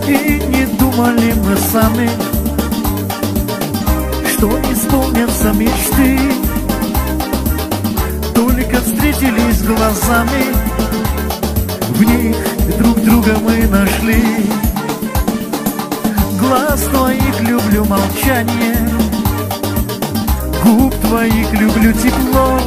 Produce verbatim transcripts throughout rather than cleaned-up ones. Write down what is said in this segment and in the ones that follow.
И не думали мы сами, что исполнятся мечты. Только встретились глазами, в них друг друга мы нашли. Глаз твоих люблю молчание, губ твоих люблю тепло,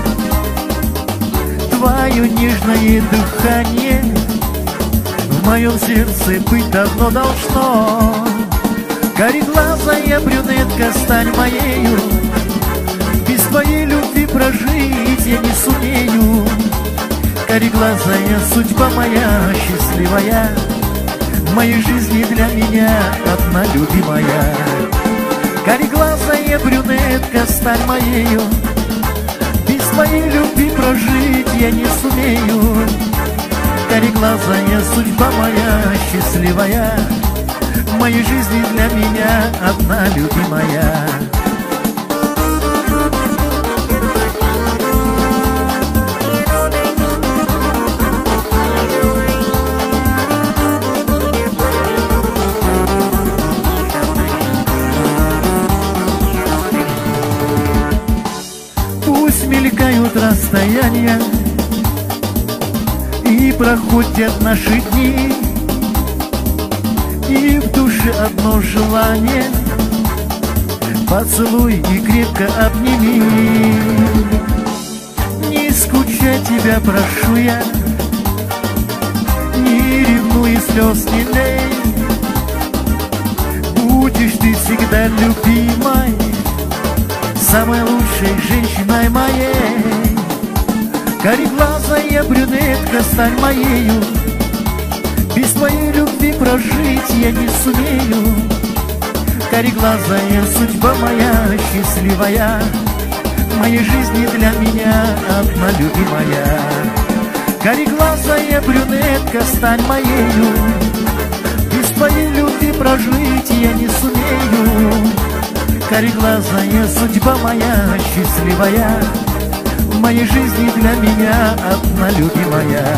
твое нежное дыхание в моем сердце быть давно должно. Кареглазая брюнетка, стань моею, без твоей любви прожить я не сумею. Кареглазая судьба моя счастливая, в моей жизни для меня одна любимая. Кареглазая брюнетка, стань моею, без твоей любви прожить я не сумею. Кареглазая судьба моя счастливая, в моей жизни для меня одна любимая. Пусть мелькают расстояния и проходят наши дни, и в душе одно желание — поцелуй и крепко обними. Не скучай, тебя прошу я, не ревнуй и слез не лей. Будешь ты всегда любимой, самой лучшей женщиной моей. Кареглазая брюнетка, стань моею, без твоей любви прожить я не сумею. Кареглазая судьба моя счастливая, в моей жизни для меня одна любимая. Кареглазая брюнетка, стань моею, без твоей любви прожить я не сумею. Кареглазая судьба моя счастливая, в моей жизни для меня одна любимая.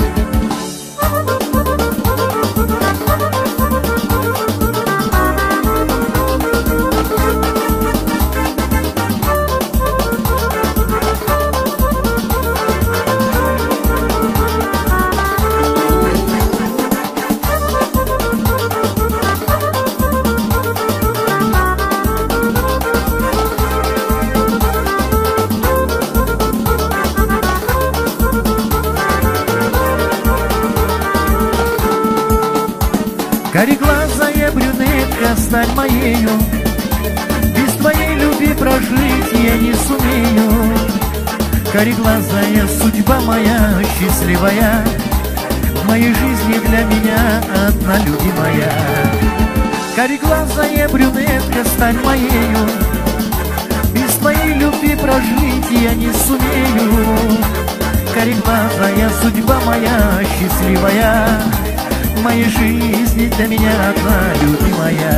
Кареглазая брюнетка, стань моею, без твоей любви прожить я не сумею. Кареглазая судьба моя счастливая, в моей жизни для меня одна любимая. Кареглазая брюнетка, стань моею, без твоей любви прожить я не сумею. Кареглазая судьба моя счастливая, в моей жизни для меня одна любимая.